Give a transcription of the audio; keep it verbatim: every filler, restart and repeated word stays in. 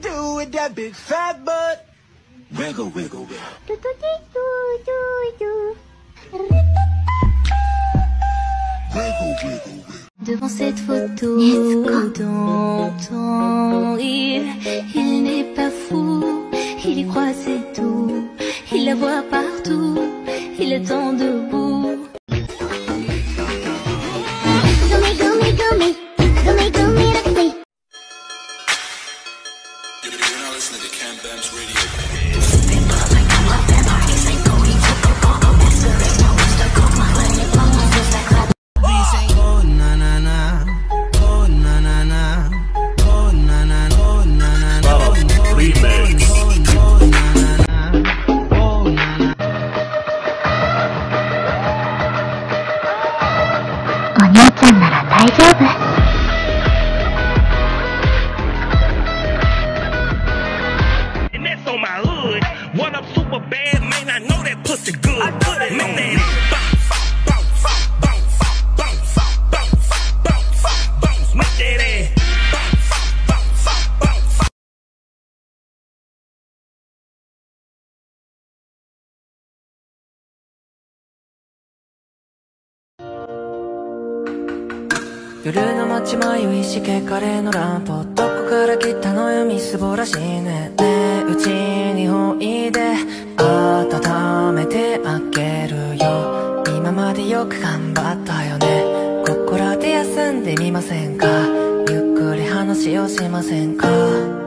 do with that big fat butt? Wiggle, wiggle, wiggle. Devant cette photo d'antan, il, il n'est pas fou, il y croit c'est tout, il la voit partout, il attend debout. Gummy, gummy, gummy, gummy, gummy, gummy. You're now listening to Cam Bams Radio. What up, super bad, man? I know that pussy good. I put it man, that bounce, bounce, bounce, bounce, bounce, bounce, bounce, make that ass bounce, bounce, bounce. 夜の街迷いしけカレーのランプどこから来たのよみすぼらしいねねえうちにおいで温めてあげるよ今までよく頑張ったよねここらで休んでみませんかゆっくり話をしませんか